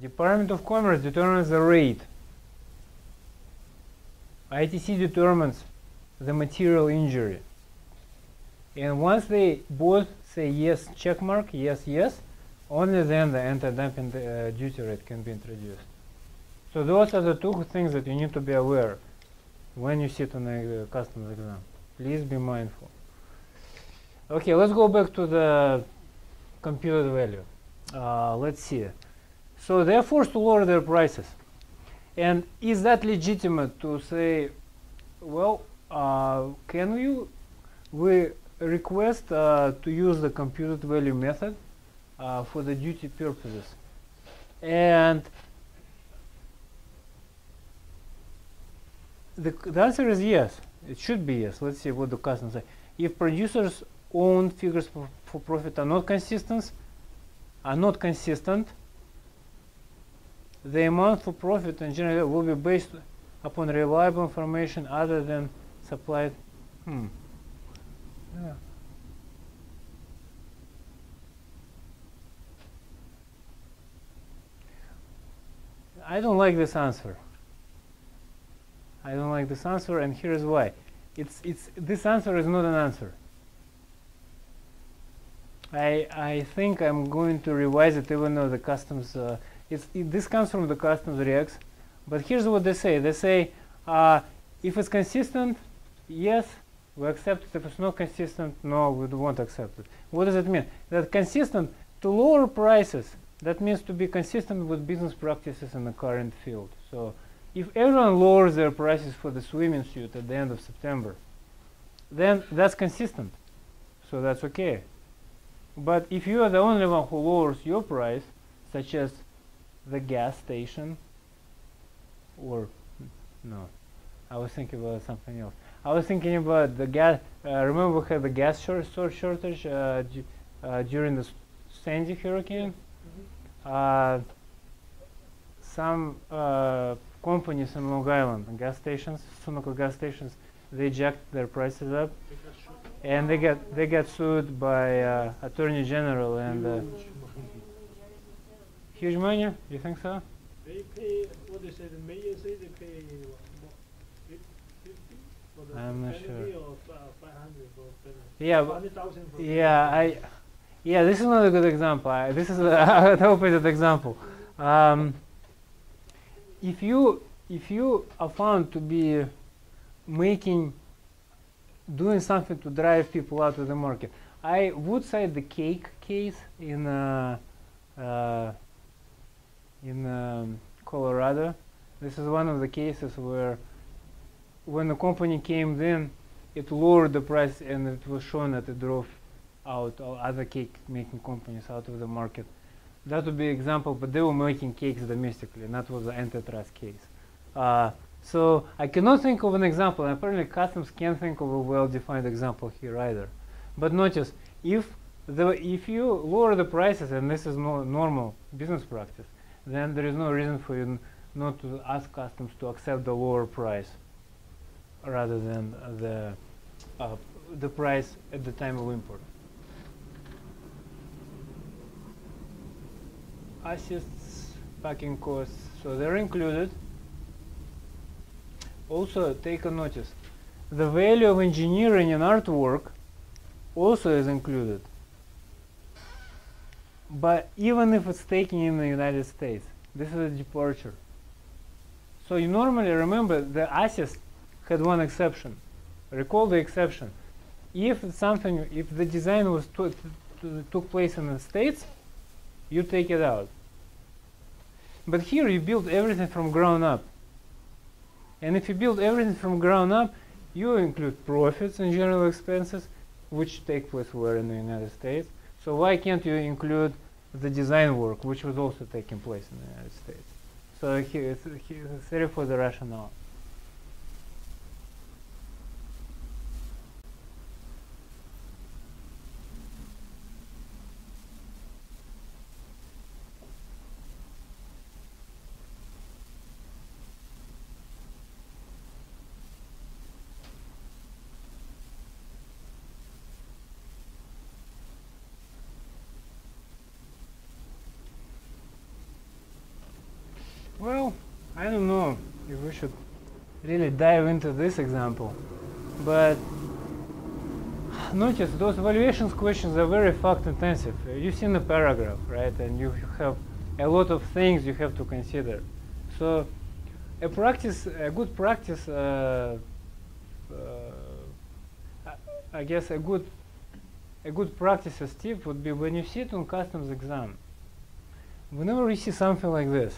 Department of Commerce determines the rate. ITC determines the material injury. And once they both say yes, check mark, yes, yes, only then the anti-dumping duty rate can be introduced. So those are the two things that you need to be aware when you sit on a customs exam. Please be mindful. Okay, let's go back to the computed value. Let's see. So they're forced to lower their prices. And is that legitimate to say, well, can we request to use the computed value method for the duty purposes? And the answer is yes. It should be yes. Let's see what the customs say. If producers' own figures for profit are not consistent, the amount for profit in general will be based upon reliable information other than supplied. Yeah. I don't like this answer. I don't like this answer, and here's why. This answer is not an answer. I think I'm going to revise it, even though the customs. This comes from the customs regs, but here's what they say. They say if it's consistent, yes, we accept it. If it's not consistent, no, we won't accept it. What does it mean? That consistent to lower prices. That means to be consistent with business practices in the current field. So if everyone lowers their prices for the swimming suit at the end of September, then that's consistent. So that's okay. But if you are the only one who lowers your price, such as the gas station, or no, I was thinking about something else. I was thinking about the gas. Remember we had the gas shortage during the Sandy hurricane? Some companies in Long Island, gas stations, Sunoco gas stations, they jacked their prices up, and they got sued by Attorney General and huge money. You think so? They pay what they say. The mayor say they pay what, 50 for the I'm not penalty, sure. or 500 for penalty. Yeah, 100,000 for yeah, this is not a good example. This is the opposite example. If you are found to be doing something to drive people out of the market, I would cite the cake case in Colorado. This is one of the cases where, when the company came in, it lowered the price, and it was shown that it drove out other cake making companies out of the market. That would be an example, but they were making cakes domestically, and that was the antitrust case. So I cannot think of an example, and apparently customs can't think of a well-defined example here either. But notice, if you lower the prices, and this is normal business practice, then there is no reason for you not to ask customs to accept the lower price rather than the price at the time of import. Assists, packing costs, so they're included. Also, take a notice, the value of engineering and artwork also is included, but even if it's taken in the United States, this is a departure. So you normally remember the assist had one exception. Recall the exception. If the design was took place in the States, you take it out. But here you build everything from ground up. And if you build everything from ground up, you include profits and general expenses, which take place where in the United States. So why can't you include the design work, which was also taking place in the United States? So here, sorry for the rationale. Well, I don't know if we should really dive into this example, but notice those valuations questions are very fact intensive. You've seen the paragraph, right? And you have a lot of things you have to consider. So a good practice, I guess a good practice tip would be when you sit on customs exam, whenever you see something like this,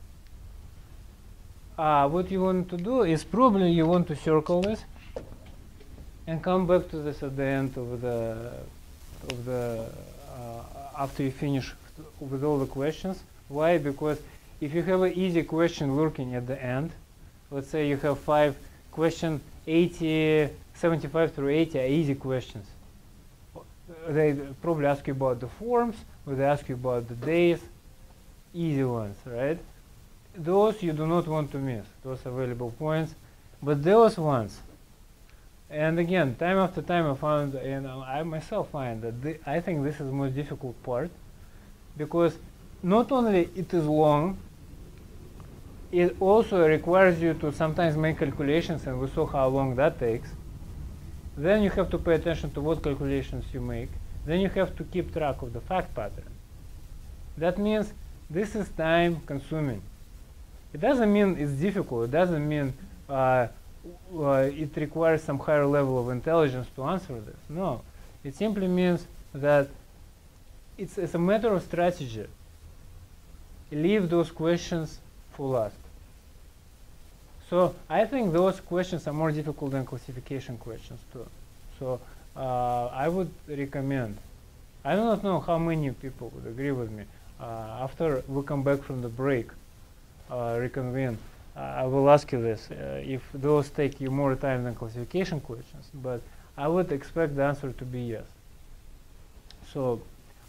what you want to do is probably you want to circle this and come back to this at the end of the after you finish with all the questions. Why? Because if you have an easy question lurking at the end, let's say you have 5 questions, 75 through 80 are easy questions. They probably ask you about the forms, or they ask you about the days, easy ones, right? Those you do not want to miss, those are valuable points. But those ones, and again, time after time I found, and I myself find that I think this is the most difficult part, because not only it is long, it also requires you to sometimes make calculations, and we saw how long that takes. Then you have to pay attention to what calculations you make. Then you have to keep track of the fact pattern. That means this is time consuming. It doesn't mean it's difficult. It doesn't mean it requires some higher level of intelligence to answer this. No, it simply means that it's a matter of strategy. Leave those questions for last. So I think those questions are more difficult than classification questions too. So I would recommend. I do not know how many people would agree with me. After we come back from the break, reconvene, I will ask you this, if those take you more time than classification questions, but I would expect the answer to be yes. So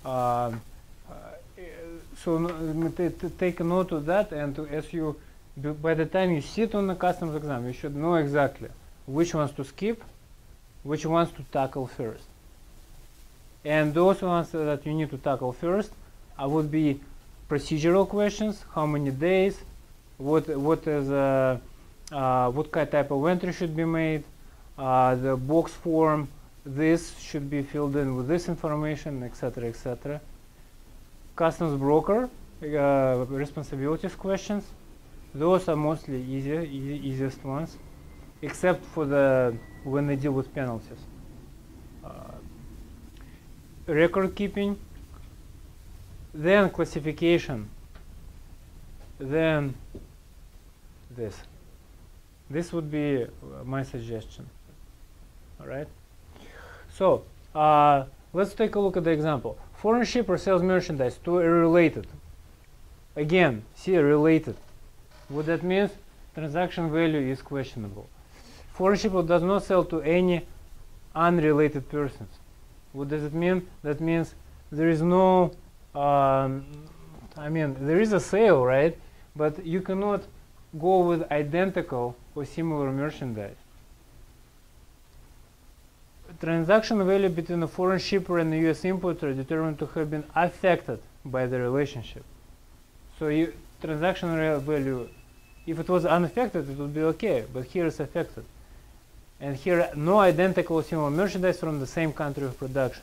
take a note of that, and as you, by the time you sit on the customs exam, you should know exactly which ones to skip, which ones to tackle first. And those ones that you need to tackle first would be procedural questions: how many days, what type of entry should be made, the box form, this should be filled in with this information, etc., etc. Customs broker responsibilities questions, those are mostly easiest ones, except for when they deal with penalties. Record keeping, then classification, then this. This would be my suggestion. All right. So let's take a look at the example. Foreign ship or sales merchandise to a related. Again, see related. What that means? Transaction value is questionable. Foreign ship does not sell to any unrelated persons. What does it mean? That means there is no, there is a sale, right? But you cannot go with identical or similar merchandise. Transaction value between a foreign shipper and a US importer are determined to have been affected by the relationship. So transaction value, if it was unaffected, it would be okay, but here it's affected. And here, no identical or similar merchandise from the same country of production.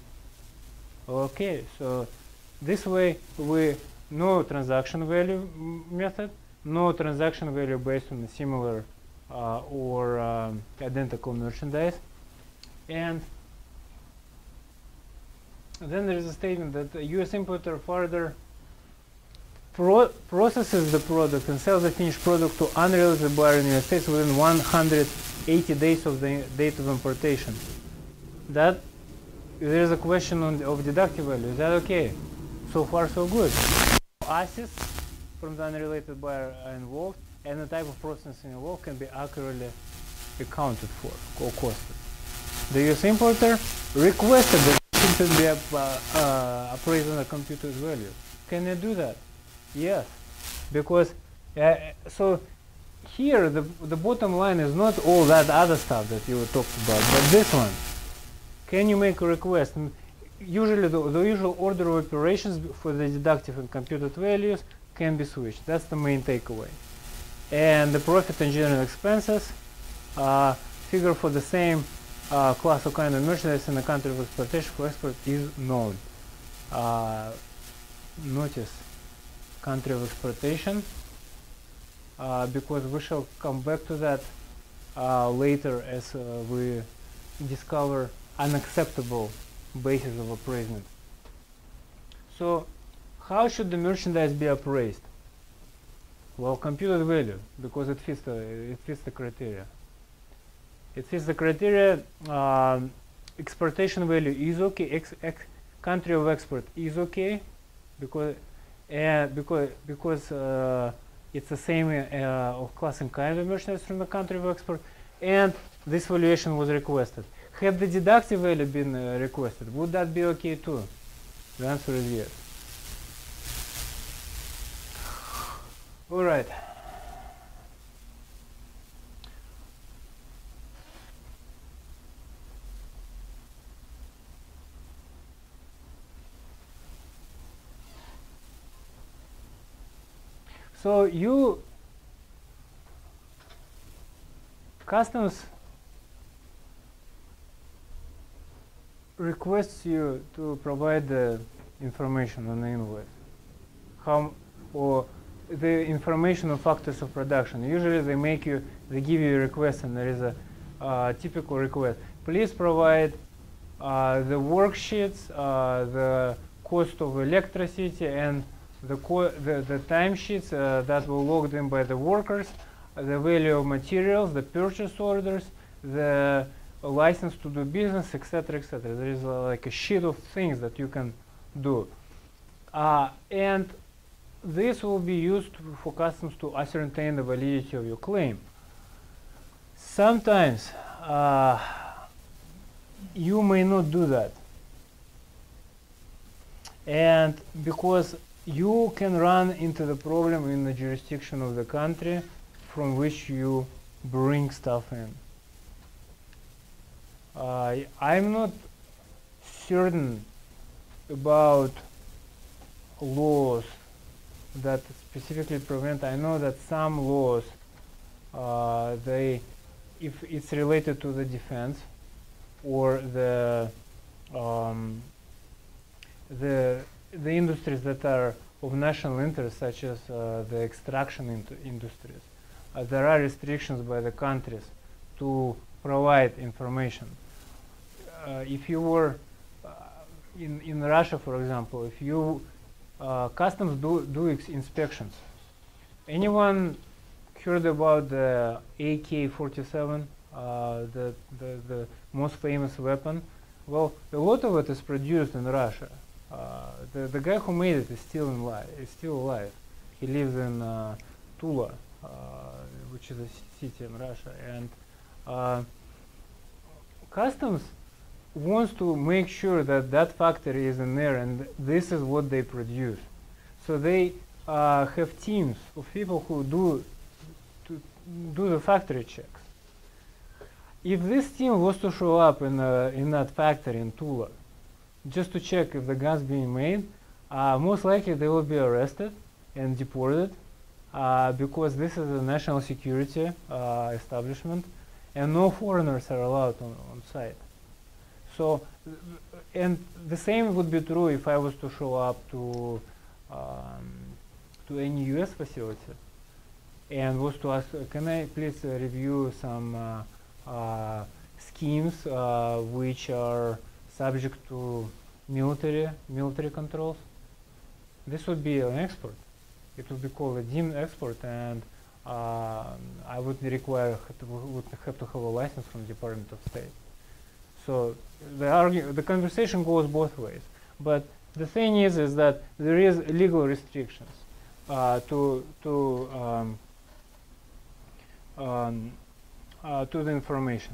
Okay, so this way we no transaction value method, no transaction value based on a similar or identical merchandise. And then there is a statement that the US importer further processes the product and sells the finished product to unrelated buyer in the United States within 180 days of the date of importation. That there is a question of deductive value. Is that okay? So far, so good. Assets from the unrelated buyer are involved, and the type of processing involved can be accurately accounted for or costed. The US importer requested that it should be appraised on a computed value. Can you do that? Yes, because so here the bottom line is not all that other stuff that you talked about, but this one. Can you make a request? Usually the usual order of operations for the deductive and computed values can be switched. That's the main takeaway. And the profit and general expenses figure for the same class or kind of merchandise in the country of exportation for export is known. Notice country of exportation, because we shall come back to that later as we discover unacceptable basis of appraisement. So how should the merchandise be appraised? Well, computed value, because it fits the criteria. It fits the criteria. Exportation value is okay. Country of export is okay, because it's the same of class and kind of merchandise from the country of export, and this valuation was requested. Had the deductive value been requested, would that be okay too? The answer is yes. All right. So customs requests you to provide the information on the invoice, or the information on factors of production. Usually they give you a request, and there is a typical request. Please provide the worksheets, the cost of electricity, and the timesheets that were logged in by the workers, the value of materials, the purchase orders, the license to do business, etc., etc. There is like a sheet of things that you can do, and this will be used for customs to ascertain the validity of your claim. Sometimes you may not do that, and because you can run into the problem in the jurisdiction of the country from which you bring stuff in. I'm not certain about laws that specifically prevent. I know that some laws, if it's related to the defense or the industries that are of national interest, such as the extraction industries, there are restrictions by the countries to provide information. If you were in Russia, for example, if you customs do inspections. Anyone heard about the AK-47, the most famous weapon? Well, a lot of it is produced in Russia. The guy who made it is still alive. He lives in Tula, which is a city in Russia, and customs wants to make sure that that factory is in there, and this is what they produce. So they have teams of people who do the factory checks. If this team was to show up in that factory in Tula, just to check if the gun's being made, most likely they will be arrested and deported, because this is a national security establishment, and no foreigners are allowed on site. So, and the same would be true if I was to show up to any US facility and was to ask, can I please review some schemes which are subject to military controls? This would be an export. It would be called a deemed export, and I would have to have a license from the Department of State. So the conversation goes both ways. But the thing is that there is legal restrictions to the information.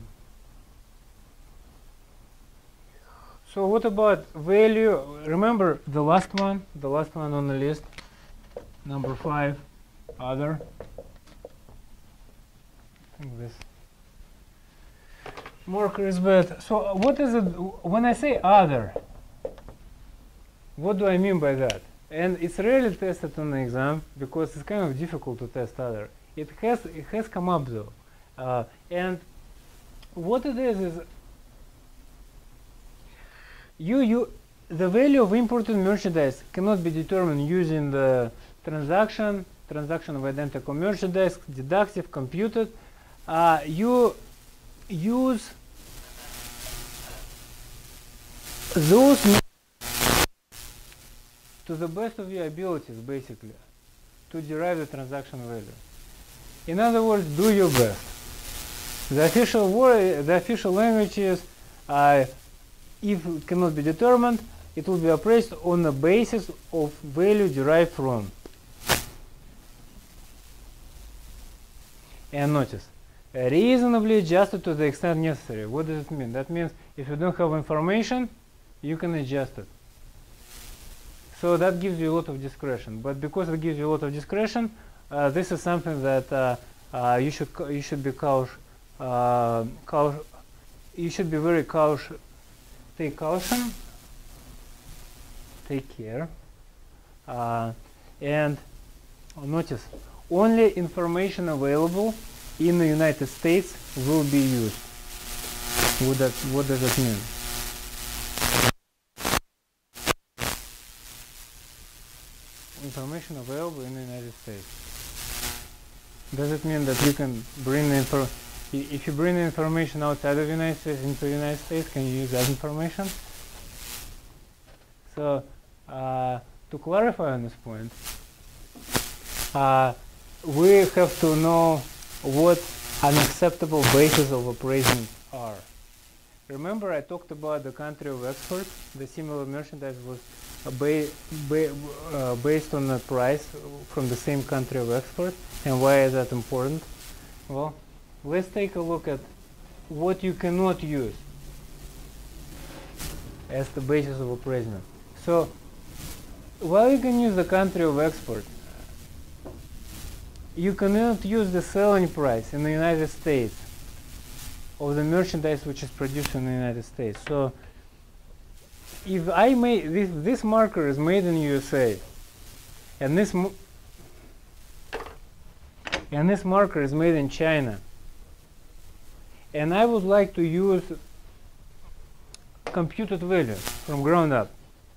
So what about value? Remember the last one on the list, number 5, other. I think this marker is bad. So what is it when I say other? What do I mean by that? and it's rarely tested on the exam because it's kind of difficult to test other. It has come up though, and what it is the value of imported merchandise cannot be determined using the transaction of identical merchandise, deductive, computed. You use those to the best of your abilities, basically, to derive the transaction value. In other words, do your best. The official language is, if it cannot be determined, it will be appraised on the basis of value derived from. And notice, reasonably adjusted to the extent necessary. What does it mean? That means if you don't have information, you can adjust it. So that gives you a lot of discretion. But because it gives you a lot of discretion, this is something that you should be cautious. You should be very cautious. Take caution. Take care. And notice, only information available in the United States will be used. What does that mean? Information available in the United States. Does it mean that you can bring the if you bring the information outside of the United States into the United States, can you use that information? So, to clarify on this point, we have to know what unacceptable basis of appraisement are. Remember, I talked about the country of export. The similar merchandise was based on the price from the same country of export. And why is that important? Well, let's take a look at what you cannot use as the basis of appraisement. So, while you can use the country of export, you cannot use the selling price in the United States of the merchandise which is produced in the United States. So, if I made this marker is made in USA, and this marker is made in China, and I would like to use computed value from ground up,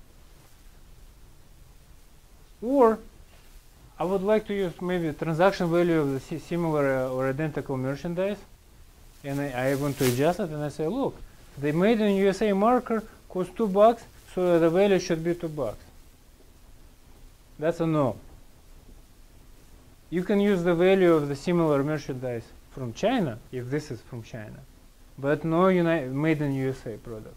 or I would like to use maybe transaction value of the similar or identical merchandise, and I want to adjust it, and I say, look, the made in USA marker costs $2, so the value should be $2. That's a no. You can use the value of the similar merchandise from China, if this is from China, but no made in USA product.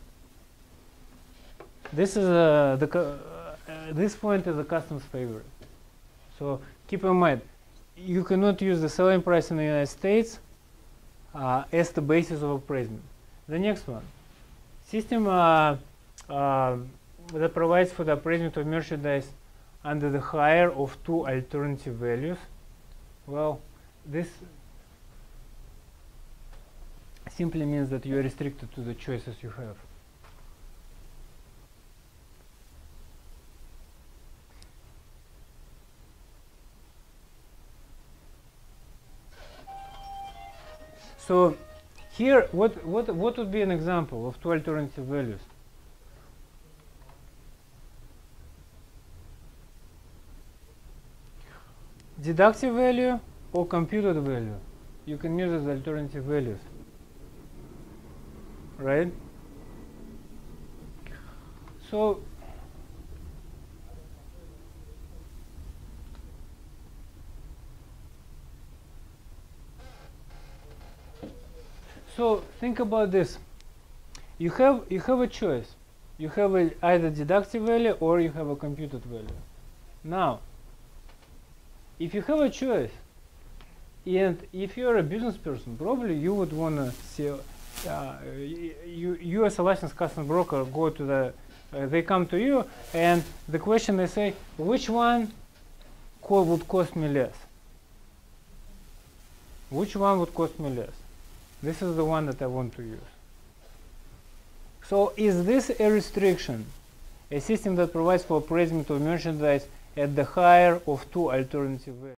This is this point is a customs favorite. So keep in mind, you cannot use the selling price in the United States as the basis of appraisement. The next one, system that provides for the appraisement of merchandise under the higher of two alternative values. Well, this simply means that you are restricted to the choices you have. So here, what would be an example of two alternative values? Deductive value or computed value. You can use as alternative values, right? So think about this. You have a choice. You have either deductive value or you have a computed value. Now, if you have a choice, and if you're a business person, probably you would want to see. You as a licensed customs broker go to the. They come to you, and the question they say, which one would cost me less? Which one would cost me less? This is the one that I want to use. So is this a restriction? a system that provides for appraisement of merchandise at the higher of two alternative values.